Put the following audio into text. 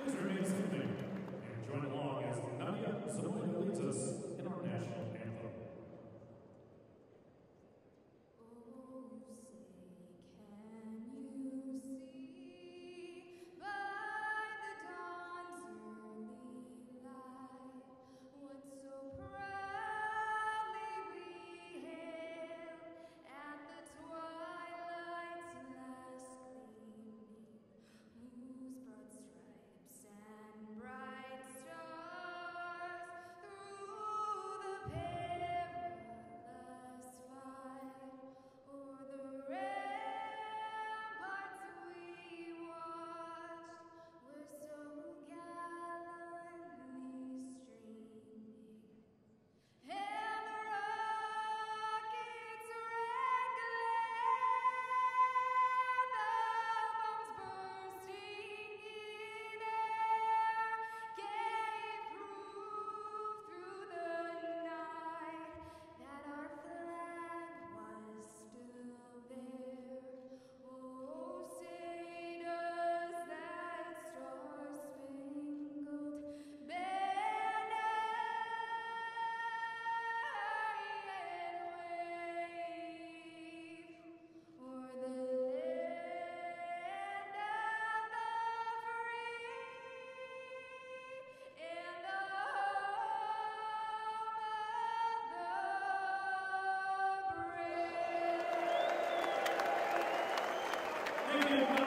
Please remain standing and join along as Nadia Zamora leads us in our national anthem. Oh, say, can you see by the dawn's early light what so proudly we hailed at the twilight's last gleaming, whose broad stripes and bright stars through the perilous fight o'er the ramparts we watched were so gallantly streaming, and the rocket's red glare, the bombs bursting in air, gave proof through the night that our flag was still there. Oh, say does that star-spangled banner wave o'er the land of the free and the home of the brave. Thank you.